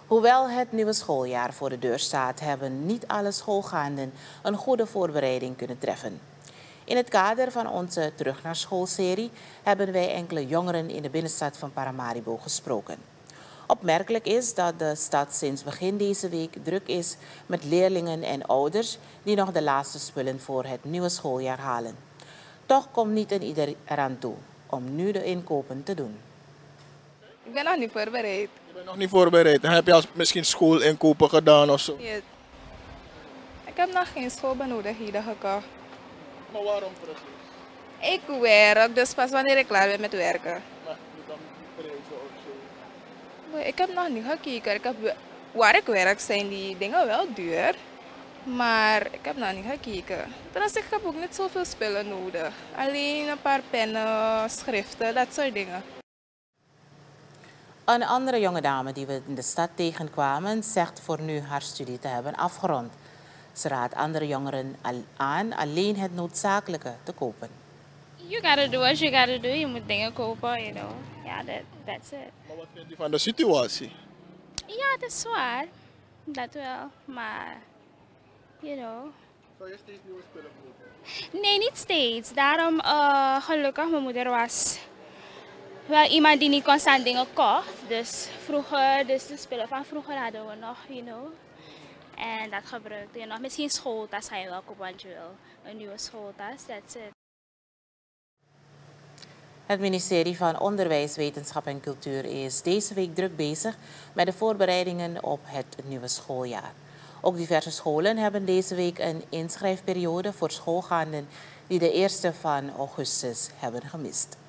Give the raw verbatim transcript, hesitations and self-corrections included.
Hoewel het nieuwe schooljaar voor de deur staat, hebben niet alle schoolgaanden een goede voorbereiding kunnen treffen. In het kader van onze Terug naar School-serie hebben wij enkele jongeren in de binnenstad van Paramaribo gesproken. Opmerkelijk is dat de stad sinds begin deze week druk is met leerlingen en ouders die nog de laatste spullen voor het nieuwe schooljaar halen. Toch komt niet een ieder eraan toe om nu de inkopen te doen. Ik ben nog niet voorbereid. Je bent nog niet voorbereid. Heb je al misschien schoolinkopen gedaan of zo? Nee. Ik heb nog geen schoolbenodigdheden gekocht. Maar waarom precies? Ik werk, dus pas wanneer ik klaar ben met werken. Maar niet dan prijzen of zo. Ik heb nog niet gekeken. Ik heb, waar ik werk zijn die dingen wel duur. Maar ik heb nog niet gekeken. Trouwens, ik heb ook niet zoveel spullen nodig. Alleen een paar pennen, schriften, dat soort dingen. Een andere jonge dame die we in de stad tegenkwamen zegt voor nu haar studie te hebben afgerond. Ze raadt andere jongeren aan alleen het noodzakelijke te kopen. You gotta do what you gotta do. Je moet dingen kopen, you know. Ja, that, that's it. Maar wat vind je van de situatie? Ja, het is zwaar. Dat wel. Maar, you know. Zou je steeds nieuwe spullen kopen? Nee, niet steeds. Daarom, uh, gelukkig, mijn moeder was wel iemand die niet constant dingen kocht. Dus vroeger, dus de spullen van vroeger hadden we nog, you know. En dat gebruikte je nog. Misschien schooltas ga je wel kopen, want je wil een nieuwe schooltas. That's it. Het ministerie van Onderwijs, Wetenschap en Cultuur is deze week druk bezig met de voorbereidingen op het nieuwe schooljaar. Ook diverse scholen hebben deze week een inschrijfperiode voor schoolgaanden die de eerste van augustus hebben gemist.